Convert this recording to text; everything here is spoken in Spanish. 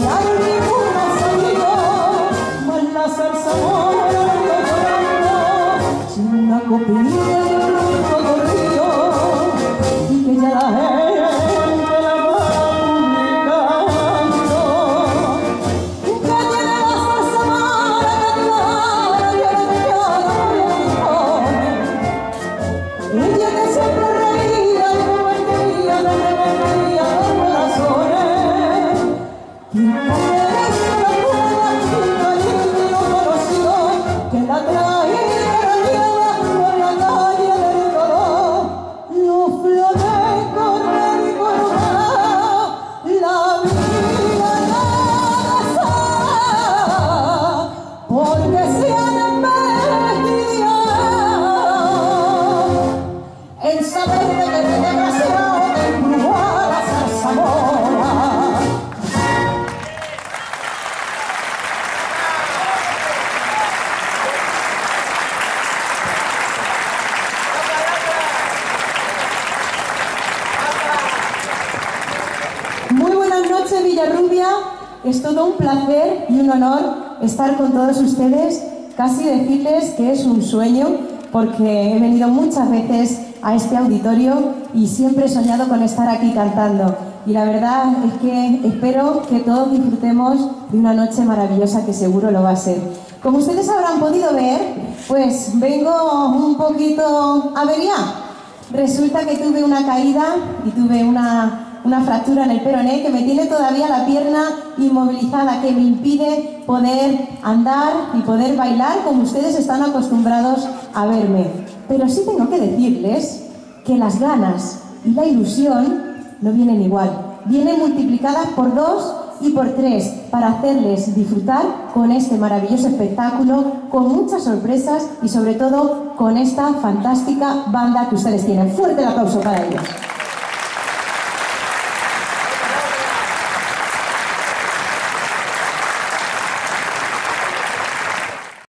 Es todo un placer y un honor estar con todos ustedes, casi decirles que es un sueño, porque he venido muchas veces a este auditorio y siempre he soñado con estar aquí cantando. Y la verdad es que espero que todos disfrutemos de una noche maravillosa, que seguro lo va a ser. Como ustedes habrán podido ver, pues vengo un poquito averiada. Resulta que tuve una caída y tuve una fractura en el peroné que me tiene todavía la pierna inmovilizada, que me impide poder andar y poder bailar como ustedes están acostumbrados a verme. Pero sí tengo que decirles que las ganas y la ilusión no vienen igual, vienen multiplicadas por 2 y por 3 para hacerles disfrutar con este maravilloso espectáculo, con muchas sorpresas y sobre todo con esta fantástica banda que ustedes tienen. Fuerte el aplauso para ellos.